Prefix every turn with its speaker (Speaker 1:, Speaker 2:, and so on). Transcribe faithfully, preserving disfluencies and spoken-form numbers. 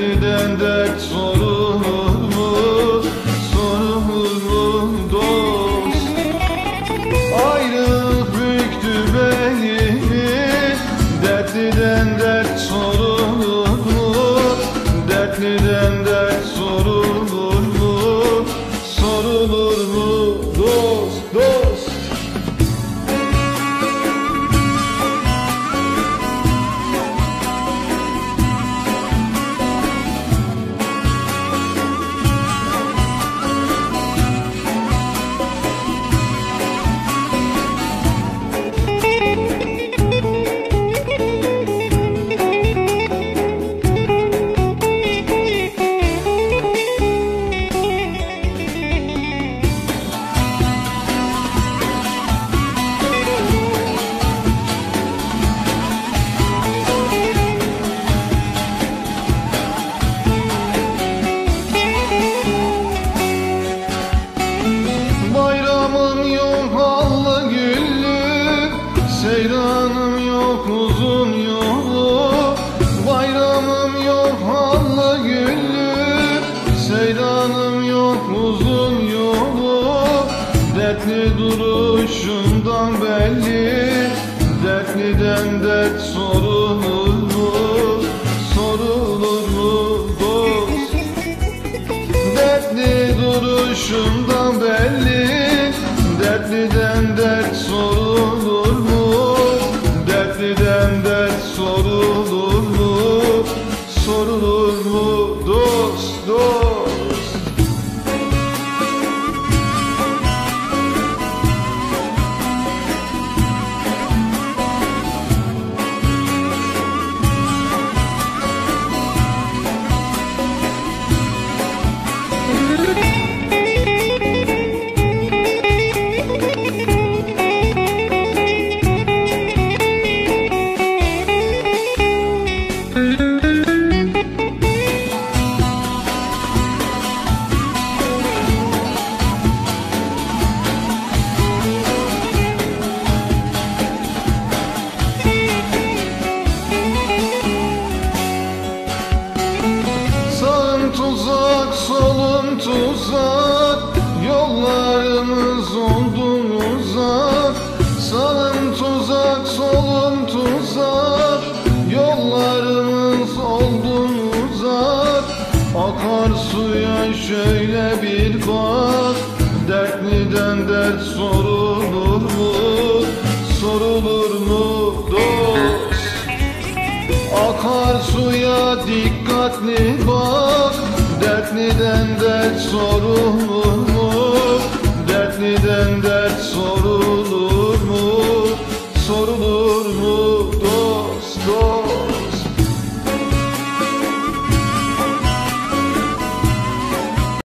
Speaker 1: dertliden dert sorulur mu? Sorulur mu dost? Ayrılık büktü beni, dertliden dert sorulur mu? Dertliden dert sorulur mu? Sorulur mu dost, dost? Seyranım yok uzun yolu, bayramım yok hallı güllü. Seyranım yok uzun yolu, dertli duruşundan belli. Dertliden dert sorulur mu? Sorulur mu dost? Dertli duruşundan belli. Dertliden dert sorulur mu? Dertliden dert sorulur mu? Sorulur mu dost, dost? Tuzak, solun tuzak, yollarımız oldu uzak. Sağım tuzak, solum tuzak, yollarımız oldu uzak. Akar suya şöyle bir bak, dertliden dert sorulur mu? Sorulur mu dost? Akar suya dikkatli bak, dertliden dert sorulur mu? Dertliden dert sorulur mu?